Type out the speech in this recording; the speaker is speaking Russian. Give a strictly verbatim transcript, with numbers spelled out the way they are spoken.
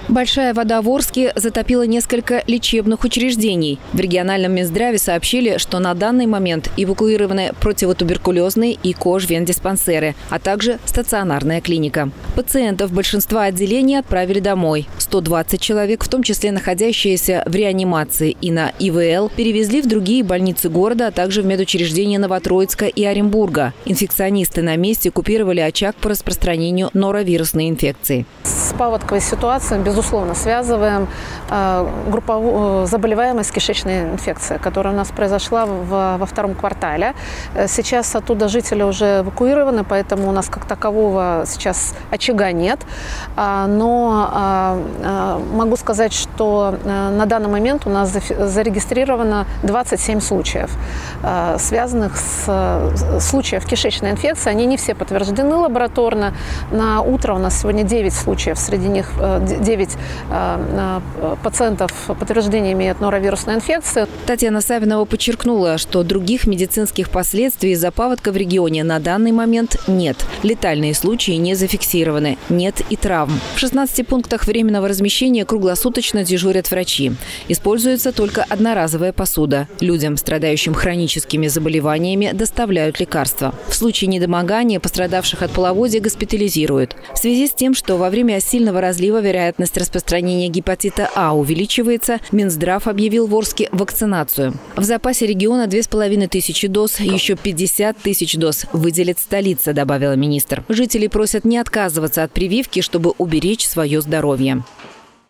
Большая вода в Орске затопила несколько лечебных учреждений. В региональном Минздраве сообщили, что на данный момент эвакуированы противотуберкулезные и кожвендиспансеры, а также стационарная клиника. Пациентов большинства отделений отправили домой. сто двадцать человек, в том числе находящиеся в реанимации и на И В Л, перевезли в другие больницы города, а также в медучреждения Новотроицка и Оренбурга. Инфекционисты на месте купировали очаг по распространению норовирусной инфекции. С паводковой ситуацией, безусловно, связываем э, групповую заболеваемость кишечной инфекцией, которая у нас произошла в, во втором квартале. Сейчас оттуда жители уже эвакуированы, поэтому у нас как такового сейчас очага нет. А, но а, а, могу сказать, что а, на данный момент у нас зарегистрировано двадцать семь случаев, а, связанных с а, случаев кишечной инфекции. Они не все подтверждены лабораторно. На утро у нас сегодня девять случаев. Среди них девять пациентов подтверждения имеют норовирусную инфекцию. Татьяна Савинова подчеркнула, что других медицинских последствий из-за паводка в регионе на данный момент нет. Летальные случаи не зафиксированы. Нет и травм. В шестнадцати пунктах временного размещения круглосуточно дежурят врачи. Используется только одноразовая посуда. Людям, страдающим хроническими заболеваниями, доставляют лекарства. В случае недомогания пострадавших от половодья госпитализируют. В связи с тем, что во время сильного разлива вероятность распространения гепатита А увеличивается, Минздрав объявил в Орске вакцинацию. В запасе региона две с половиной тысячи доз, еще пятьдесят тысяч доз выделит столица, добавила министр. Жители просят не отказываться от прививки, чтобы уберечь свое здоровье.